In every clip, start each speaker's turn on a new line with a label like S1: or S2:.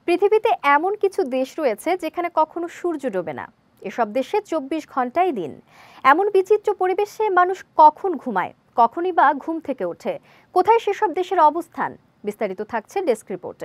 S1: পৃথিবীতে এমন কিছু দেশ রয়েছে যেখানে কখনো সূর্য ডোবে না। এসব দেশে ২৪ ঘন্টাই দিন। এমন বিচিত্র পরিবেশে মানুষ কখন ঘুমায়, কখনই বা ঘুম থেকে ওঠে, কোথায় সেসব দেশের অবস্থান, বিস্তারিত থাকছে ডেস্ক রিপোর্টে।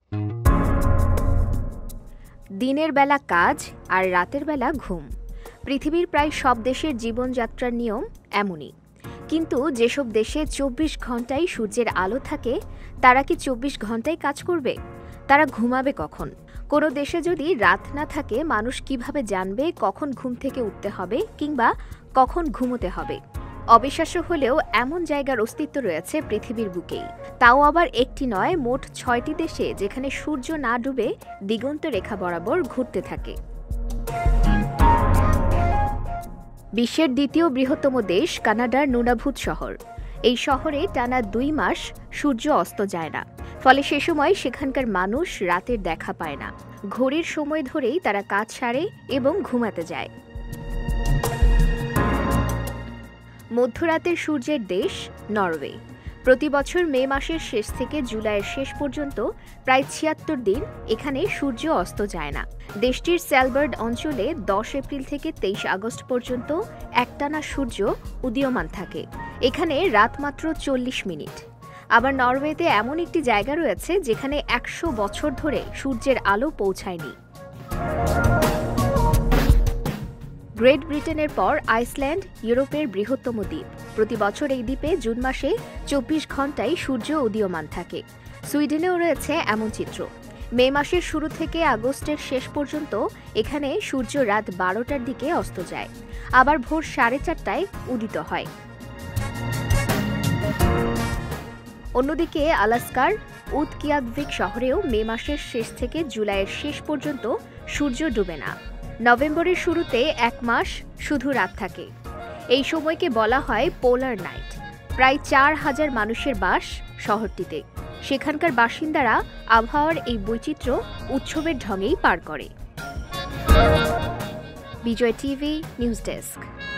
S2: দিনের বেলা কাজ আর রাতের বেলা ঘুম, পৃথিবীর প্রায় সব দেশের জীবনযাত্রার নিয়ম এমনই। কিন্তু যেসব দেশে ২৪ ঘন্টাই সূর্যের আলো থাকে, তারা কি ২৪ ঘন্টাই কাজ করবে? তারা ঘুমাবে কখন? কোনো দেশে যদি রাত না থাকে, মানুষ কিভাবে জানবে কখন ঘুম থেকে উঠতে হবে কিংবা কখন ঘুমোতে হবে? অবিশ্বাস্য হলেও এমন জায়গার অস্তিত্ব রয়েছে পৃথিবীর বুকেই, তাও আবার একটি নয়, মোট ৬টি দেশে, যেখানে সূর্য না ডুবে দিগন্ত রেখা বরাবর ঘুরতে থাকে। বিশ্বের দ্বিতীয় বৃহত্তম দেশ কানাডার নুনাভুত শহর। এই শহরে টানা ২ মাস সূর্য অস্ত যায় না, ফলে সে সময় সেখানকার মানুষ রাতের দেখা পায় না। ঘড়ির সময় ধরেই তারা কাজ সারে এবং ঘুমাতে যায়। মধ্যরাতের সূর্যের দেশ নরওয়ে। প্রতি বছর মে মাসের শেষ থেকে জুলাইয়ের শেষ পর্যন্ত প্রায় ৭৬ দিন এখানে সূর্য অস্ত যায় না। দেশটির স্যালবার্ড অঞ্চলে ১০ এপ্রিল থেকে ২৩ আগস্ট পর্যন্ত একটানা সূর্য উদীয়মান থাকে। এখানে রাত মাত্র ৪০ মিনিট। আবার নরওয়েতে এমন একটি জায়গা রয়েছে যেখানে ১০০ বছর ধরে সূর্যের আলো পৌঁছায়নি। গ্রেট ব্রিটেনের পর আইসল্যান্ড ইউরোপের বৃহত্তম দ্বীপ। প্রতি বছর এই দ্বীপে জুন মাসে ২৪ ঘন্টায় সূর্য উদীয়মান থাকে। সুইডেনেও রয়েছে এমন চিত্র। মে মাসের শুরু থেকে আগস্টের শেষ পর্যন্ত এখানে সূর্য রাত ১২টার দিকে অস্ত যায়, আবার ভোর ৪:৩০টায় উদিত হয়। অন্যদিকে আলাস্কার উদকিয়াকভিক শহরেও মে মাসের শেষ থেকে জুলাইয়ের শেষ পর্যন্ত সূর্য ডুবে না। নভেম্বরের শুরুতে ১ মাস শুধু রাত থাকে। এই সময়কে বলা হয় পোলার নাইট। প্রায় ৪,০০০ মানুষের বাস শহরটিতে। সেখানকার বাসিন্দারা আবহাওয়ার এই বৈচিত্র্য উৎসবের ঢঙেই পার করে। Bijoy TV news desk.